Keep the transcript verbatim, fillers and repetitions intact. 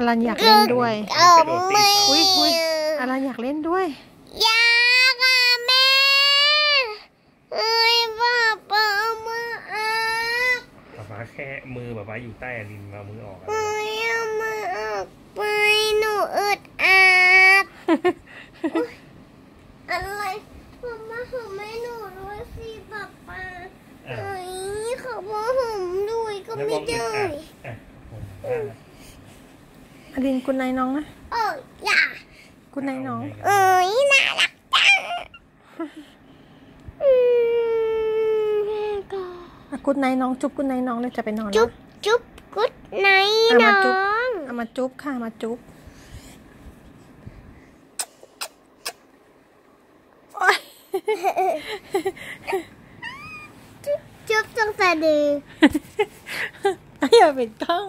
ลันอยากเล่นด้วยอุ้ยอุ้ยอลันอยากเล่นด้วยอยากอะแม่เอ้ยป้าป้ามืออักป๊าป๊าแค่มือป๊าป๊าอยู่ใต้อลินมามือออกเอ้ยเอามือออกไปหนูอึดอัดอะไรพ่อมาห่มให้หนูด้วยสิป๊าป๊าเอ้ยเขามาห่มด้วยก็ไม่ได้อลินกุนไนน้องนะเอออย่ากุนไนน้องเอ้ยน่ารักจังกุนไนน้องจุ๊บกุนไนน้องเลยจะไปนอนแล้วจุ๊บจุ๊บกุดไนน้องเอามาจุ๊บค่ะมาจุ๊บจุ๊บตรงสะดืออย่าปิดกล้อง